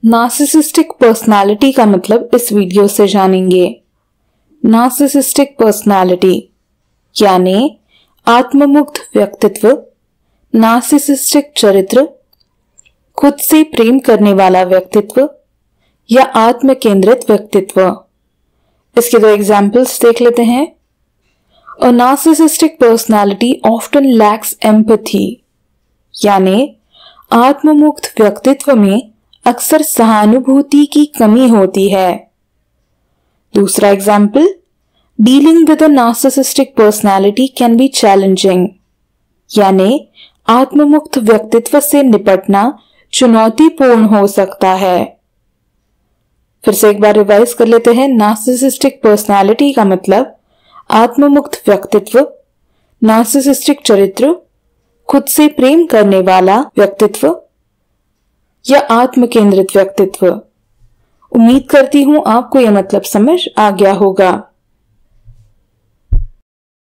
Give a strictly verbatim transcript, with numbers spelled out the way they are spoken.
Narcissistic personality का मतलब इस वीडियो से जानेंगे। नार्सिसिस्टिक पर्सनालिटी यानी आत्ममुक्त व्यक्तित्व, नार्सिसिस्टिक चरित्र, खुद से प्रेम करने वाला व्यक्तित्व या आत्म केंद्रित व्यक्तित्व। इसके दो एग्जाम्पल्स देख लेते हैं। A narcissistic personality often lacks empathy, यानी आत्ममुक्त व्यक्तित्व में अक्सर सहानुभूति की कमी होती है। दूसरा example, dealing with a narcissistic personality can be challenging, यानी आत्ममुक्त व्यक्तित्व से निपटना चुनौतीपूर्ण हो सकता है। फिर से एक बार रिवाइज कर लेते हैं। नार्सिसिस्टिक पर्सनालिटी का मतलब आत्ममुक्त व्यक्तित्व, नार्सिसिस्टिक चरित्र, खुद से प्रेम करने वाला व्यक्तित्व या आत्म केंद्रित व्यक्तित्व। उम्मीद करती हूं आपको यह मतलब समझ आ गया होगा।